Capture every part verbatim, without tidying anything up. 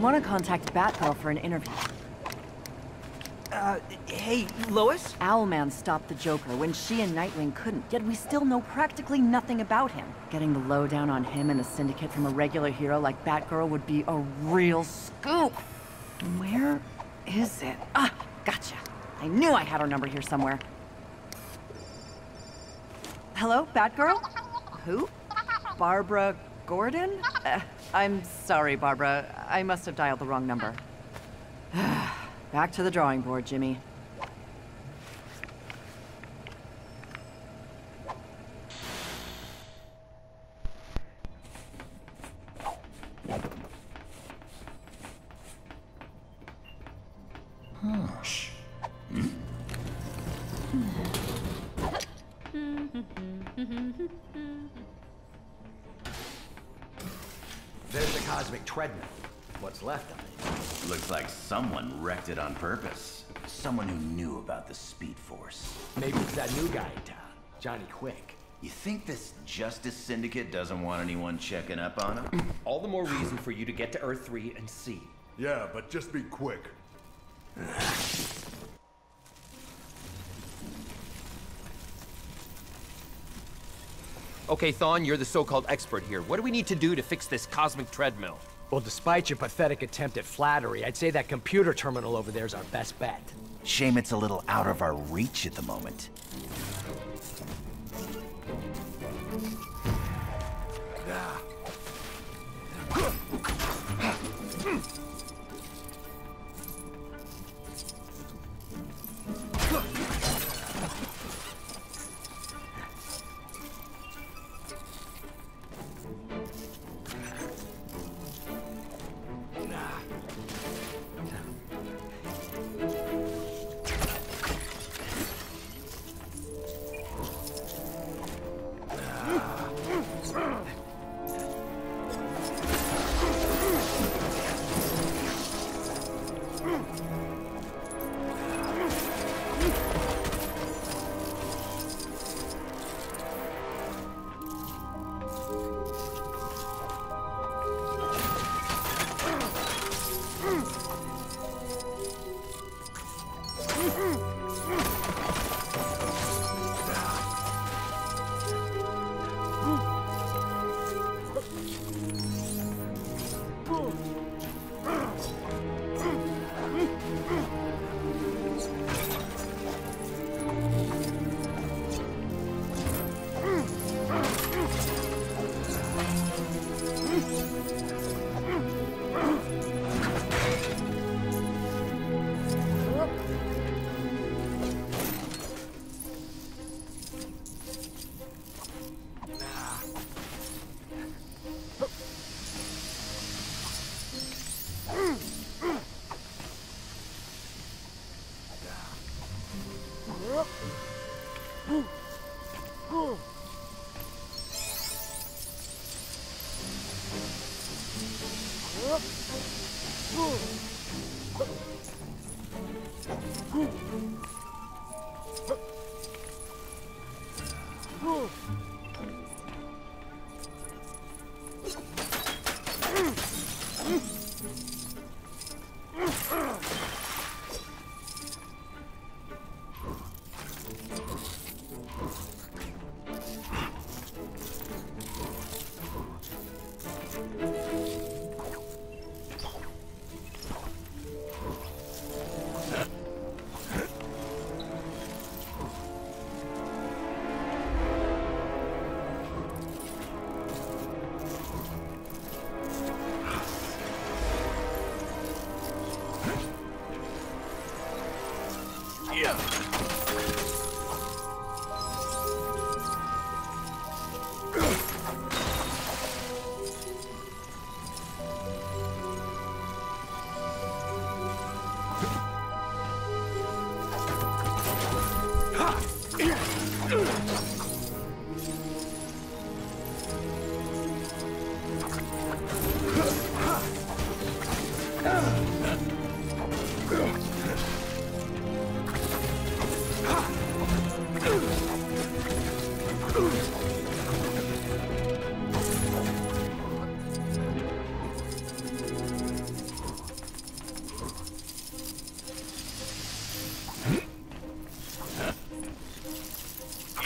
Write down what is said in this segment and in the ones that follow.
want to contact Batgirl for an interview. Uh, hey, Lois? Owlman stopped the Joker when she and Nightwing couldn't, yet we still know practically nothing about him. Getting the lowdown on him and the Syndicate from a regular hero like Batgirl would be a real scoop. Where is it? Ah, gotcha. I knew I had her number here somewhere. Hello, Batgirl? Who? Barbara Gordon? Uh, I'm sorry, Barbara. I must have dialed the wrong number. Back to the drawing board, Jimmy. Hush. There's the cosmic treadmill. What's left of it? Looks like someone wrecked it on purpose. Someone who knew about the Speed Force. Maybe it's that new guy in town, Johnny Quick. You think this Justice Syndicate doesn't want anyone checking up on him? All the more reason for you to get to Earth three and see. Yeah, but just be quick. Okay, Thawne, you're the so-called expert here. What do we need to do to fix this cosmic treadmill? Well, despite your pathetic attempt at flattery, I'd say that computer terminal over there is our best bet. Shame it's a little out of our reach at the moment.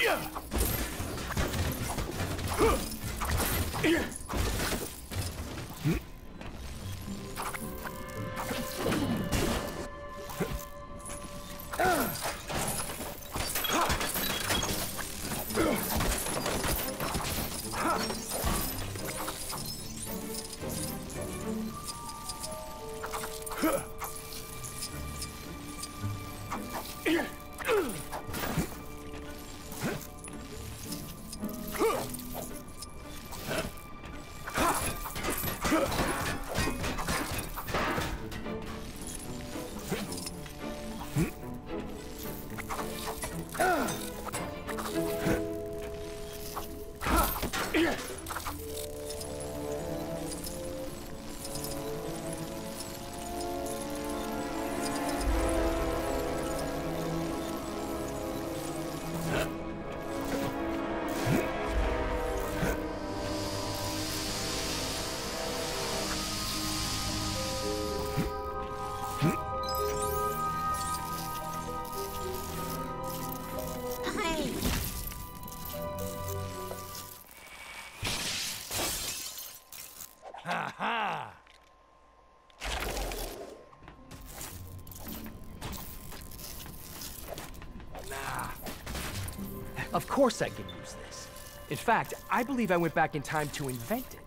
Of course I can use this. In fact, I believe I went back in time to invent it.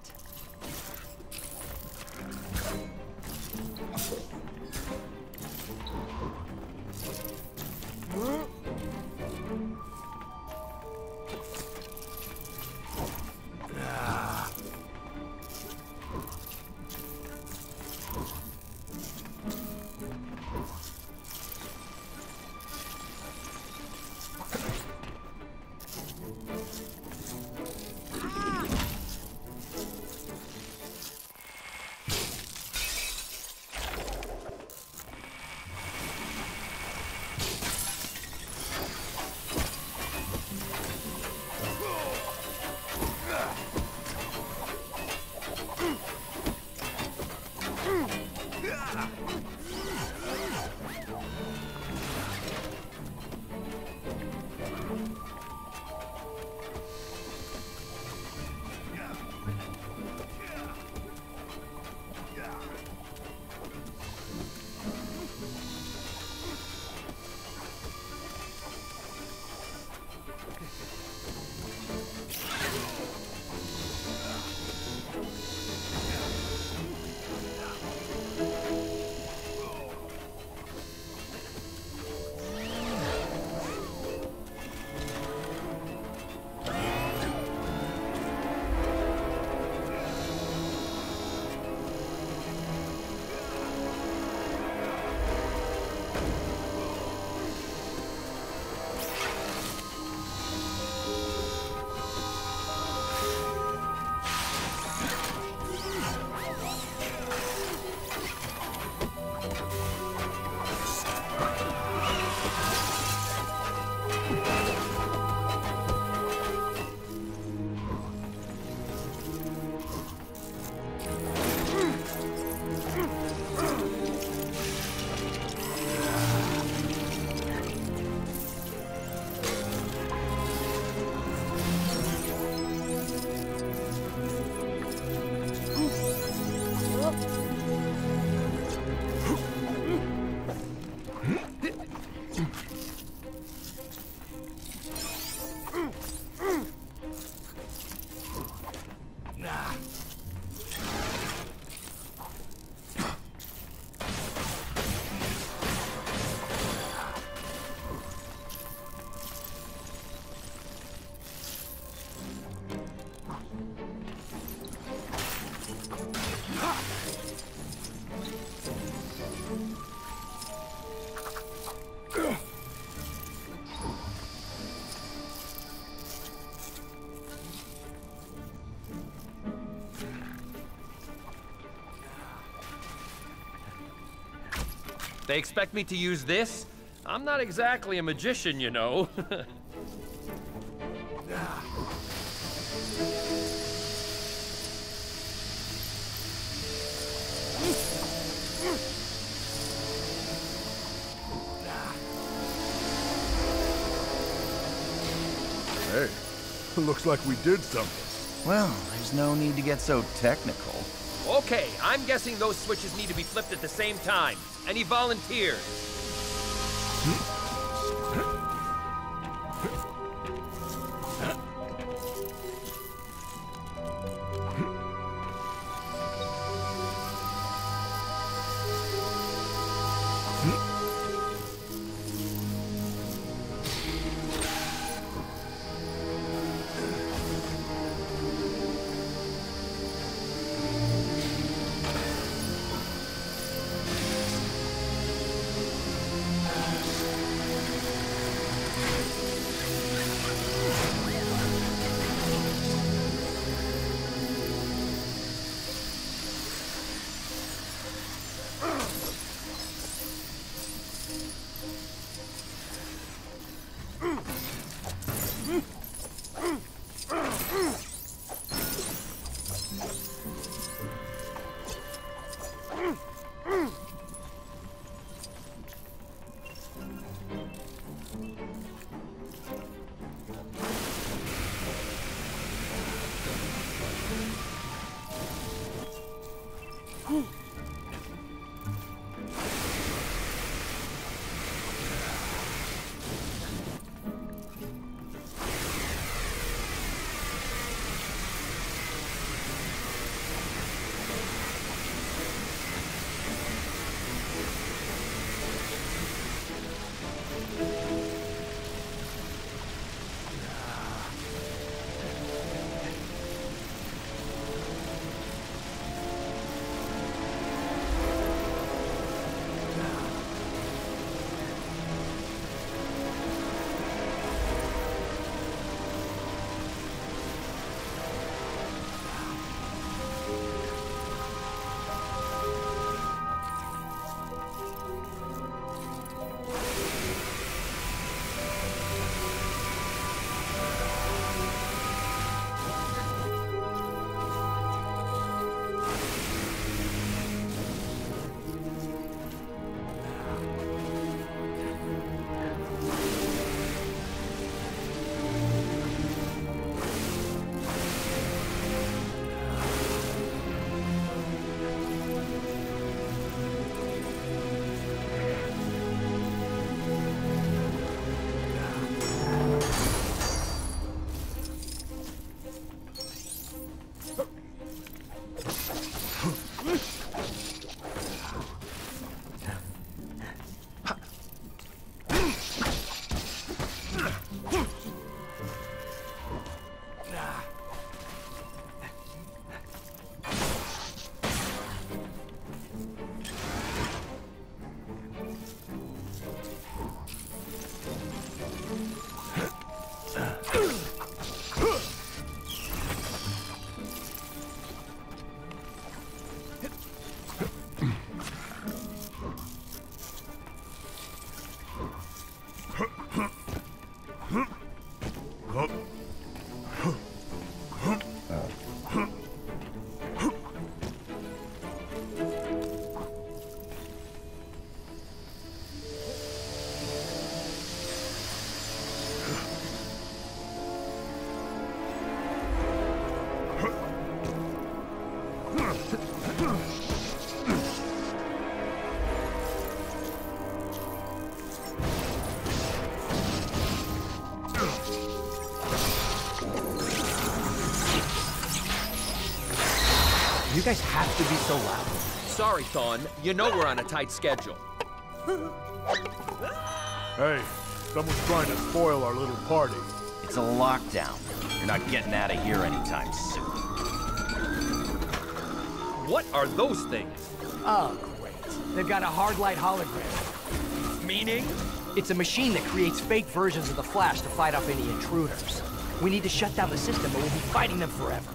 They expect me to use this? I'm not exactly a magician, you know. Hey, looks like we did something. Well, there's no need to get so technical. Okay, I'm guessing those switches need to be flipped at the same time. Any volunteers? You guys have to be so loud. Sorry, Thawne. You know we're on a tight schedule. Hey, someone's trying to spoil our little party. It's a lockdown. You're not getting out of here anytime soon. What are those things? Oh, great. They've got a hard light hologram. Meaning? It's a machine that creates fake versions of the Flash to fight off any intruders. We need to shut down the system, but we'll be fighting them forever.